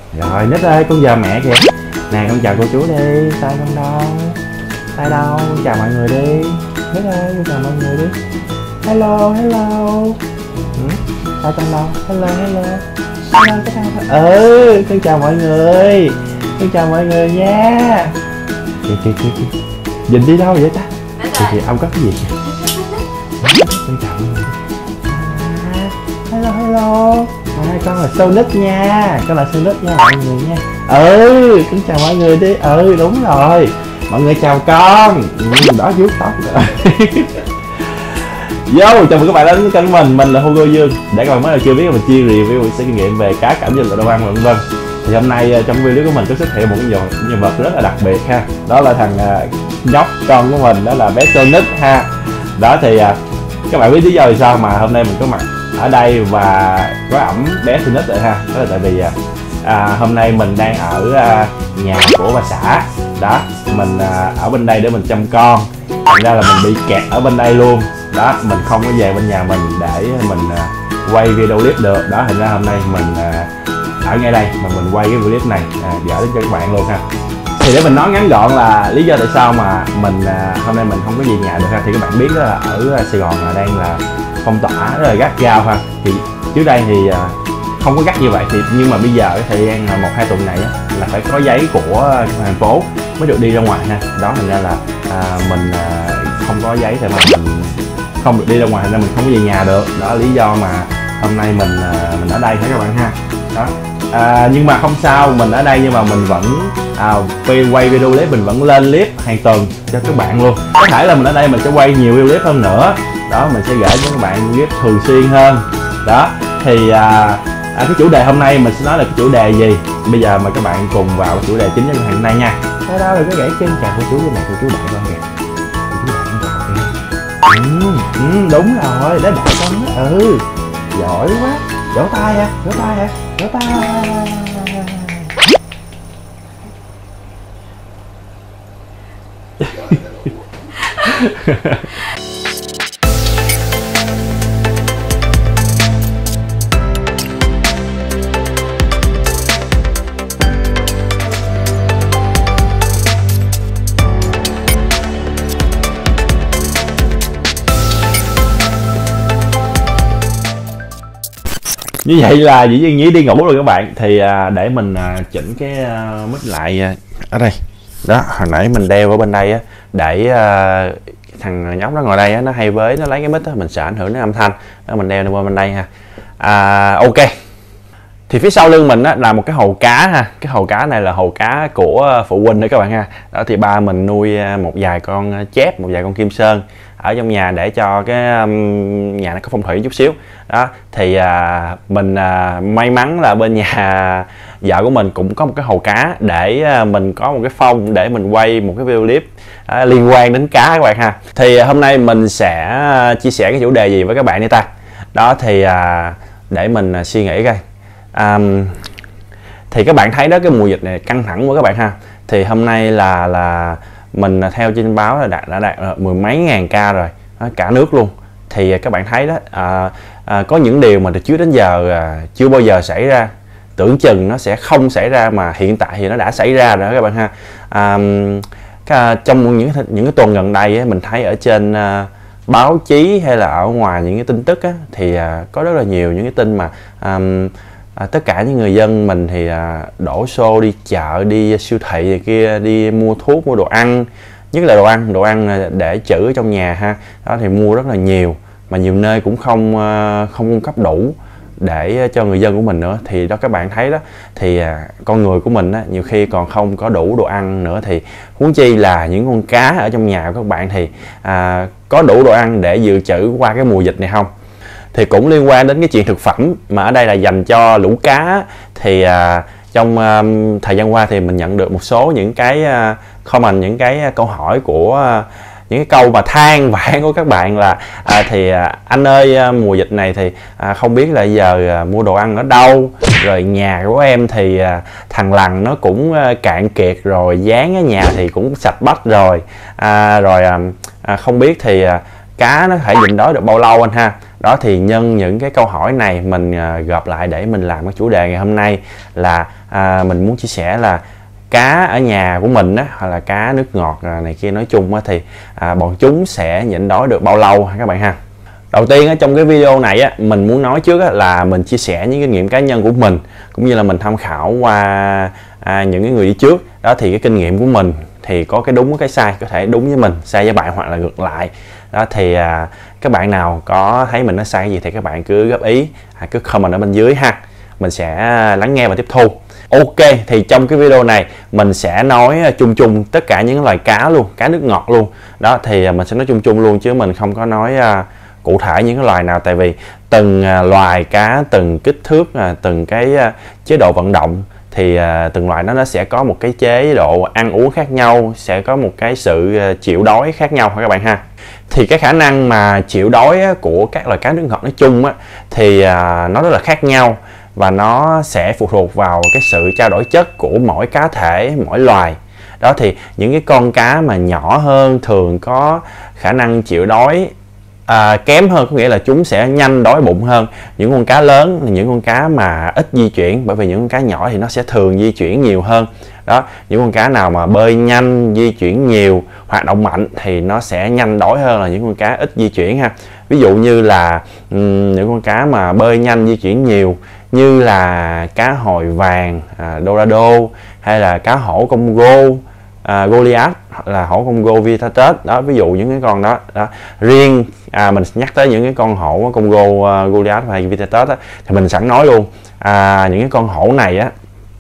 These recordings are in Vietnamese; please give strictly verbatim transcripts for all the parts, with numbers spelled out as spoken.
Rồi Nít ơi, con giờ mẹ kìa. Nè con chào cô chú đi. Tay con đâu? Tay đâu? Con chào mọi người đi. Nít ơi, con chào mọi người đi. Hello, hello. Ừ? Tay con đâu? Hello, hello. Hello, cái tay con. Ừ, con chào mọi người. Con chào mọi người nha. Kìa kìa kìa kìa. Nhìn đi đâu vậy ta? Kìa kìa, ông có cái gì kìa. Con chào mọi người. À, hello, hello. À, con là Sonic nha, con là Sonic nha mọi người nha. Ừ, con chào mọi người đi. Ừ, đúng rồi. Mọi người chào con. Ừ, đó vuốt tóc rồi. Yo, chào mừng các bạn đến với kênh mình, mình là Hugo Dương. Để các bạn mới là chưa biết, mình chia review sẽ kinh nghiệm về cá cảm nhận đồ ăn vân vân. Thì hôm nay trong video của mình có xuất hiện một cái nhân vật rất là đặc biệt ha. Đó là thằng uh, nhóc con của mình, đó là bé Sonic ha. Đó thì uh, các bạn biết lý do vì sao mà hôm nay mình có mặt ở đây và có ẩm bé Sonic rồi ha. Đó là tại vì à, hôm nay mình đang ở à, nhà của bà xã. Đó, mình à, ở bên đây để mình chăm con. Thành ra là mình bị kẹt ở bên đây luôn. Đó, mình không có về bên nhà mình để mình à, quay video clip được. Đó, thành ra hôm nay mình à, ở ngay đây mà mình quay cái video clip này à, gửi đến cho các bạn luôn ha. Thì để mình nói ngắn gọn là lý do tại sao mà mình à, hôm nay mình không có về nhà được ha. Thì các bạn biết đó là ở Sài Gòn là đang là phong tỏa rất là gắt gao ha. Thì trước đây thì à, không có gắt như vậy, thì nhưng mà bây giờ cái thời gian một hai tuần này á, là phải có giấy của thành phố mới được đi ra ngoài ha. Đó thành ra là à, mình à, không có giấy thì mà mình không được đi ra ngoài, nên mình không có về nhà được. Đó là lý do mà hôm nay mình à, mình ở đây hả các bạn ha. Đó à, nhưng mà không sao, mình ở đây nhưng mà mình vẫn à, quay video clip, mình vẫn lên clip hàng tuần cho các bạn luôn. Có thể là mình ở đây mình sẽ quay nhiều video clip hơn nữa. Đó, mình sẽ gửi cho các bạn clip thường xuyên hơn. Đó thì à, À, cái chủ đề hôm nay mình sẽ nói là cái chủ đề gì. Bây giờ mời các bạn cùng vào cái chủ đề chính của ngày hôm nay nha. Đó đâu, đừng có gãy chân. Chào cô chú với này, cô chú đại con kìa. Cô chú đại con chào kìa. Ừ, ừ, đúng rồi, đó đại con đó. Ừ, giỏi quá. Vỗ tay ha, vỗ tay ha, vỗ tay. Như vậy là dĩ nhiên Nhí đi ngủ rồi các bạn. Thì à, để mình à, chỉnh cái à, mic lại à, ở đây. Đó, hồi nãy mình đeo ở bên đây á, để à, thằng nhóc đó ngồi đây á, nó hay với nó lấy cái mic á, mình sợ ảnh hưởng đến âm thanh. Đó, mình đeo qua bên đây ha. À, ok. Thì phía sau lưng mình á, là một cái hồ cá ha. Cái hồ cá này là hồ cá của phụ huynh đấy các bạn ha. Đó thì ba mình nuôi một vài con chép, một vài con kim sơn ở trong nhà để cho cái um, nhà nó có phong thủy chút xíu. Đó thì à, mình à, may mắn là bên nhà vợ của mình cũng có một cái hồ cá để à, mình có một cái phong để mình quay một cái video clip à, liên quan đến cá các bạn ha. Thì à, hôm nay mình sẽ chia sẻ cái chủ đề gì với các bạn đi ta. Đó thì à, để mình à, suy nghĩ coi. À, thì các bạn thấy đó, cái mùa dịch này căng thẳng quá các bạn ha. Thì hôm nay là là mình theo trên báo là đã, đã đạt mười mấy ngàn ca rồi đó, cả nước luôn. Thì các bạn thấy đó à, à, có những điều mà từ trước đến giờ à, chưa bao giờ xảy ra, tưởng chừng nó sẽ không xảy ra mà hiện tại thì nó đã xảy ra rồi đó các bạn ha. À, cái, trong những những cái tuần gần đây á, mình thấy ở trên à, báo chí hay là ở ngoài những cái tin tức á, thì à, có rất là nhiều những cái tin mà à, À, tất cả những người dân mình thì à, đổ xô đi chợ, đi siêu thị này kia, đi mua thuốc, mua đồ ăn, nhất là đồ ăn, đồ ăn để trữ ở trong nhà ha. Đó thì mua rất là nhiều, mà nhiều nơi cũng không không cung cấp đủ để cho người dân của mình nữa. Thì đó các bạn thấy đó, thì à, con người của mình á, nhiều khi còn không có đủ đồ ăn nữa, thì huống chi là những con cá ở trong nhà của các bạn thì à, có đủ đồ ăn để dự trữ qua cái mùa dịch này không. Thì cũng liên quan đến cái chuyện thực phẩm, mà ở đây là dành cho lũ cá. Thì à, trong à, thời gian qua thì mình nhận được một số những cái à, comment, những cái câu hỏi của à, những cái câu mà than vãn của các bạn là à, thì à, anh ơi à, mùa dịch này thì à, không biết là giờ à, mua đồ ăn ở đâu, rồi nhà của em thì à, thằng lằn nó cũng à, cạn kiệt rồi, dán ở nhà thì cũng sạch bách rồi, à, rồi à, à, không biết thì à, cá nó thể nhịn đói được bao lâu anh ha. Đó thì nhân những cái câu hỏi này mình uh, gộp lại để mình làm cái chủ đề ngày hôm nay là à, mình muốn chia sẻ là cá ở nhà của mình á, hoặc là cá nước ngọt này kia nói chung á, thì à, bọn chúng sẽ nhịn đói được bao lâu ha các bạn ha. Đầu tiên á, trong cái video này á, mình muốn nói trước á, là mình chia sẻ những kinh nghiệm cá nhân của mình, cũng như là mình tham khảo qua à, những cái người đi trước đó. Thì cái kinh nghiệm của mình thì có cái đúng có cái sai, có thể đúng với mình, sai với bạn, hoặc là ngược lại đó. Thì à, các bạn nào có thấy mình nói sai cái gì thì các bạn cứ góp ý, à, cứ comment ở bên dưới ha, mình sẽ lắng nghe và tiếp thu. Ok, thì trong cái video này mình sẽ nói chung chung tất cả những loài cá luôn, cá nước ngọt luôn đó. Thì mình sẽ nói chung chung luôn chứ mình không có nói uh, cụ thể những cái loài nào, tại vì từng uh, loài cá, từng kích thước, uh, từng cái uh, chế độ vận động thì uh, từng loài nó nó sẽ có một cái chế độ ăn uống khác nhau, sẽ có một cái sự uh, chịu đói khác nhau các bạn ha. Thì cái khả năng mà chịu đói á, của các loài cá nước ngọt nói chung á, thì uh, nó rất là khác nhau, và nó sẽ phụ thuộc vào cái sự trao đổi chất của mỗi cá thể, mỗi loài đó. Thì những cái con cá mà nhỏ hơn thường có khả năng chịu đói à, kém hơn, có nghĩa là chúng sẽ nhanh đói bụng hơn những con cá lớn, những con cá mà ít di chuyển, bởi vì những con cá nhỏ thì nó sẽ thường di chuyển nhiều hơn đó. Những con cá nào mà bơi nhanh, di chuyển nhiều, hoạt động mạnh thì nó sẽ nhanh đói hơn là những con cá ít di chuyển ha. Ví dụ như là um, những con cá mà bơi nhanh, di chuyển nhiều như là cá hồi vàng, à, Dorado, hay là cá hổ Congo, à, Goliath, hoặc là hổ Congo vittatus đó, ví dụ những cái con đó, đó. Riêng à, mình nhắc tới những cái con hổ Congo, uh, Goliath hay vittatus thì mình sẵn nói luôn, à, những cái con hổ này á,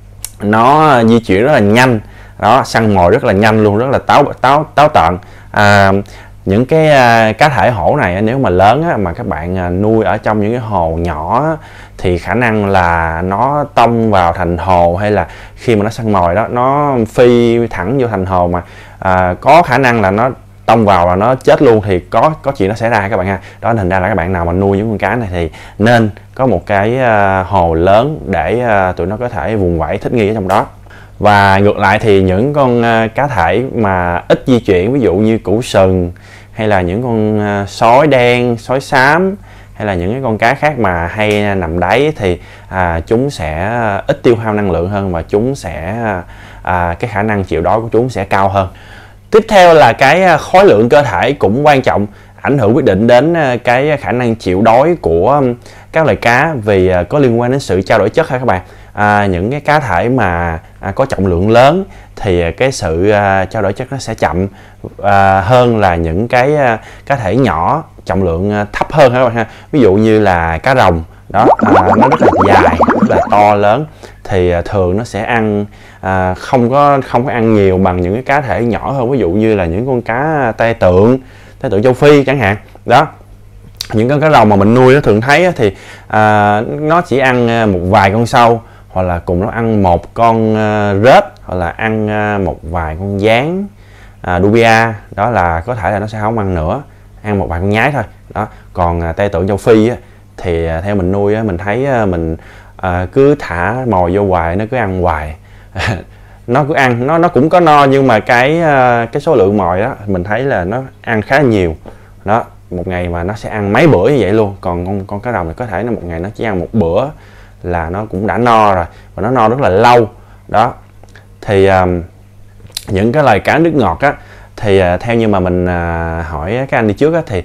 nó di chuyển rất là nhanh đó, săn mồi rất là nhanh luôn, rất là táo táo táo tợn. À, những cái uh, cá thể hổ này nếu mà lớn á, mà các bạn uh, nuôi ở trong những cái hồ nhỏ á, thì khả năng là nó tông vào thành hồ, hay là khi mà nó săn mồi đó nó phi thẳng vô thành hồ mà uh, có khả năng là nó tông vào và nó chết luôn, thì có có chuyện nó xảy ra các bạn ha. Đó, thành ra là các bạn nào mà nuôi những con cá này thì nên có một cái uh, hồ lớn để uh, tụi nó có thể vùng vẫy thích nghi ở trong đó. Và ngược lại thì những con uh, cá thể mà ít di chuyển, ví dụ như củ sừng, hay là những con uh, sói đen, sói xám, hay là những cái con cá khác mà hay nằm đáy, thì à, chúng sẽ ít tiêu hao năng lượng hơn, và chúng sẽ à, cái khả năng chịu đói của chúng sẽ cao hơn. Tiếp theo là cái khối lượng cơ thể cũng quan trọng, ảnh hưởng quyết định đến cái khả năng chịu đói của các loài cá, vì có liên quan đến sự trao đổi chất ha các bạn. À, những cái cá thể mà à, có trọng lượng lớn thì cái sự à, trao đổi chất nó sẽ chậm à, hơn là những cái à, cá thể nhỏ trọng lượng à, thấp hơn các bạn ha. Ví dụ như là cá rồng đó, à, nó rất là dài, rất là to lớn, thì à, thường nó sẽ ăn à, không có không có ăn nhiều bằng những cái cá thể nhỏ hơn, ví dụ như là những con cá tai tượng, tai tượng châu Phi chẳng hạn đó. Những con cá rồng mà mình nuôi nó thường thấy thì à, nó chỉ ăn một vài con sâu, hoặc là cùng nó ăn một con uh, rết, hoặc là ăn uh, một vài con gián uh, dubia, đó là có thể là nó sẽ không ăn nữa, ăn một vài con nhái thôi đó. Còn uh, tai tượng châu Phi á, thì uh, theo mình nuôi á, mình thấy uh, mình uh, cứ thả mồi vô hoài, nó cứ ăn hoài nó cứ ăn, nó nó cũng có no, nhưng mà cái uh, cái số lượng mồi đó mình thấy là nó ăn khá nhiều đó. Một ngày mà nó sẽ ăn mấy bữa như vậy luôn. Còn con con cá rồng thì có thể nó một ngày nó chỉ ăn một bữa là nó cũng đã no rồi, và nó no rất là lâu đó. Thì um, những cái loài cá nước ngọt á, thì uh, theo như mà mình uh, hỏi các anh đi trước á, thì uh,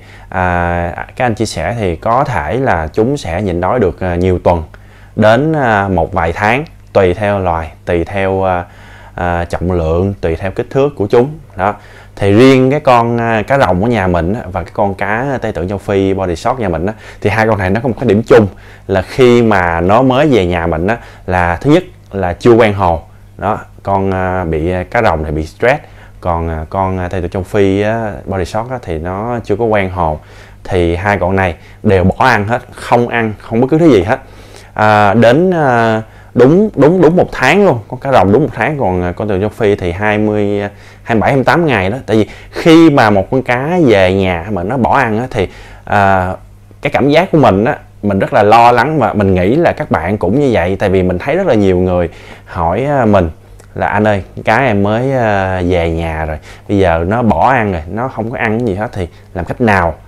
các anh chia sẻ thì có thể là chúng sẽ nhịn đói được uh, nhiều tuần đến uh, một vài tháng, tùy theo loài, tùy theo uh, uh, trọng lượng, tùy theo kích thước của chúng đó. Thì riêng cái con uh, cá rồng ở nhà mình á, và cái con cá tai tượng châu Phi body shark nhà mình á, thì hai con này nó có một cái điểm chung là khi mà nó mới về nhà mình á, là thứ nhất là chưa quen hồ đó. Con uh, bị cá rồng thì bị stress, còn uh, con uh, tai tượng châu Phi á, body shark á, thì nó chưa có quen hồ. Thì hai con này đều bỏ ăn hết, không ăn không bất cứ thứ gì hết. À, đến uh, đúng đúng đúng một tháng luôn, con cá rồng đúng một tháng, còn con tượng châu Phi thì hai mươi, hai mươi bảy, hai mươi tám ngày đó. Tại vì khi mà một con cá về nhà mà nó bỏ ăn á, thì à, cái cảm giác của mình á, mình rất là lo lắng, và mình nghĩ là các bạn cũng như vậy. Tại vì mình thấy rất là nhiều người hỏi mình là anh ơi, cá em mới về nhà rồi, bây giờ nó bỏ ăn rồi, nó không có ăn cái gì hết, thì làm cách nào?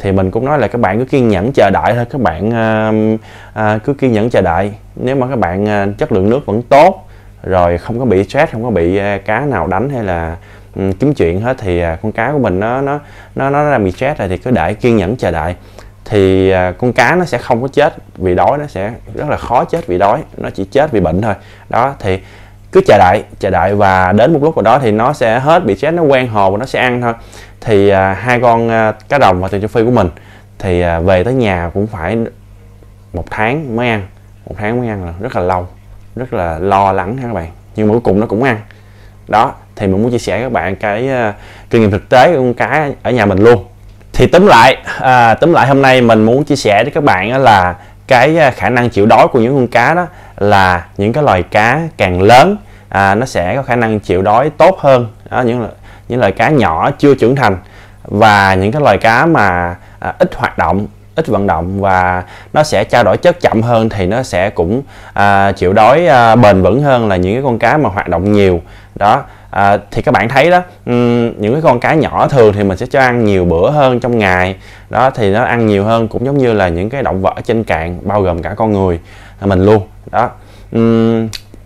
thì mình cũng nói là các bạn cứ kiên nhẫn chờ đợi thôi, các bạn à, à, cứ kiên nhẫn chờ đợi. Nếu mà các bạn à, chất lượng nước vẫn tốt, rồi không có bị stress, không có bị à, cá nào đánh hay là um, kiếm chuyện hết, thì à, con cá của mình nó nó nó nó đang bị stress rồi thì cứ để kiên nhẫn chờ đợi, thì à, con cá nó sẽ không có chết vì đói, nó sẽ rất là khó chết vì đói, nó chỉ chết vì bệnh thôi. Đó thì cứ chờ đợi chờ đợi và đến một lúc nào đó thì nó sẽ hết bị stress, nó quen hồ và nó sẽ ăn thôi. Thì à, hai con à, cá đồng và tường châu Phi của mình thì à, về tới nhà cũng phải một tháng mới ăn, một tháng mới ăn là rất là lâu, rất là lo lắng ha các bạn, nhưng mà cuối cùng nó cũng ăn. Đó thì mình muốn chia sẻ với các bạn cái uh, kinh nghiệm thực tế của con cá ở nhà mình luôn. Thì túm lại à, túm lại hôm nay mình muốn chia sẻ với các bạn là cái khả năng chịu đói của những con cá đó, là những cái loài cá càng lớn à, nó sẽ có khả năng chịu đói tốt hơn đó, những những loài cá nhỏ chưa trưởng thành, và những cái loài cá mà à, ít hoạt động, ít vận động và nó sẽ trao đổi chất chậm hơn thì nó sẽ cũng à, chịu đói à, bền vững hơn là những cái con cá mà hoạt động nhiều. Đó à, thì các bạn thấy đó, um, những cái con cá nhỏ thường thì mình sẽ cho ăn nhiều bữa hơn trong ngày. Đó thì nó ăn nhiều hơn, cũng giống như là những cái động vật ở trên cạn, bao gồm cả con người mình luôn. Đó um,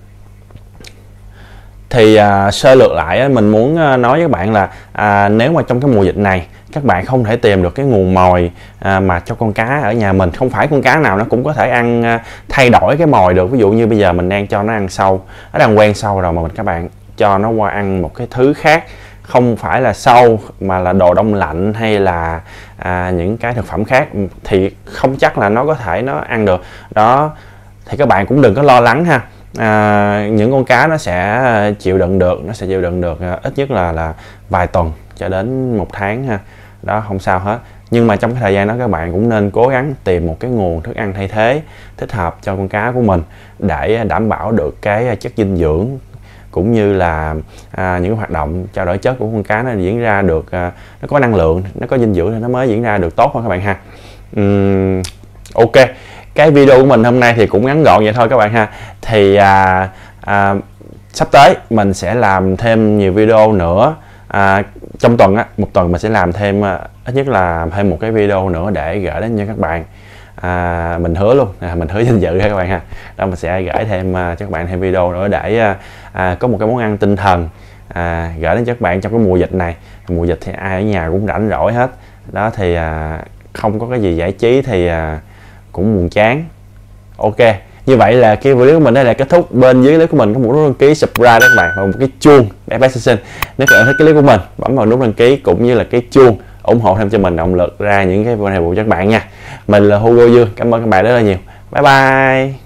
thì à, sơ lược lại mình muốn nói với các bạn là à, nếu mà trong cái mùa dịch này các bạn không thể tìm được cái nguồn mồi à, mà cho con cá ở nhà mình, không phải con cá nào nó cũng có thể ăn à, thay đổi cái mồi được. Ví dụ như bây giờ mình đang cho nó ăn sâu, nó đang quen sâu rồi mà mình các bạn cho nó qua ăn một cái thứ khác, không phải là sâu mà là đồ đông lạnh hay là à, những cái thực phẩm khác, thì không chắc là nó có thể nó ăn được. Đó thì các bạn cũng đừng có lo lắng ha. À, những con cá nó sẽ chịu đựng được, nó sẽ chịu đựng được à, ít nhất là là vài tuần cho đến một tháng ha. Đó không sao hết. Nhưng mà trong cái thời gian đó các bạn cũng nên cố gắng tìm một cái nguồn thức ăn thay thế thích hợp cho con cá của mình để đảm bảo được cái chất dinh dưỡng, cũng như là à, những cái hoạt động trao đổi chất của con cá nó diễn ra được, à, nó có năng lượng, nó có dinh dưỡng thì nó mới diễn ra được tốt hơn các bạn ha. Uhm, ok, cái video của mình hôm nay thì cũng ngắn gọn vậy thôi các bạn ha. Thì à, à, sắp tới mình sẽ làm thêm nhiều video nữa. À, trong tuần á, một tuần mình sẽ làm thêm à, ít nhất là thêm một cái video nữa để gửi đến cho các bạn. À, mình hứa luôn, à, mình hứa danh dự ha các bạn ha. Đó mình sẽ gửi thêm à, cho các bạn thêm video nữa để à, à, có một cái món ăn tinh thần à, gửi đến cho các bạn trong cái mùa dịch này. Mùa dịch thì ai ở nhà cũng rảnh rỗi hết. Đó thì à, không có cái gì giải trí thì à, cũng buồn chán. Ok, như vậy là cái video của mình đây là kết thúc. Bên dưới clip của mình có một nút đăng ký, subscribe đó các bạn, và một cái chuông để bé sinh. Nếu các bạn thích cái clip của mình, bấm vào nút đăng ký cũng như là cái chuông ủng hộ thêm cho mình động lực ra những cái video này cho các bạn nha. Mình là Hugo Dương, cảm ơn các bạn rất là nhiều. Bye bye.